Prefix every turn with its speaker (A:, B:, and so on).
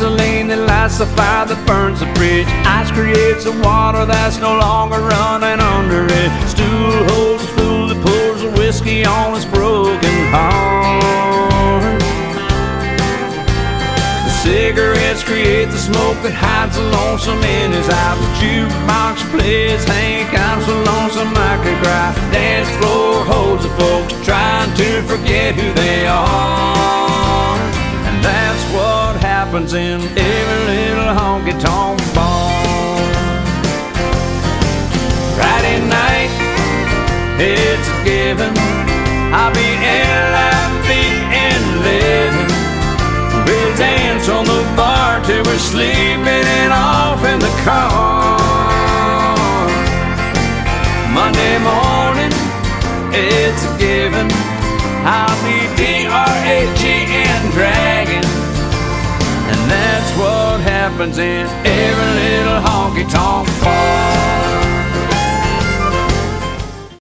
A: gasoline that lights the fire that burns the bridge. Ice creates the water that's no longer running under it. Stool holds the fool that pours the whiskey on his broken heart. The cigarettes create the smoke that hides the lonesome in his eyes. The jukebox plays Hank, I'm so lonesome I could cry. Dance floor holds the folks trying to forget who they are. And that's what happens in every little honky-tonk bar. Friday night, it's a given, I'll be L-I-V-N-11. We'll dance on the bar till we're sleeping and off in the car. Monday morning, it's a given, I'll be D-R-A-G-N dragging. And that's what happens in every little honky-tonk bar.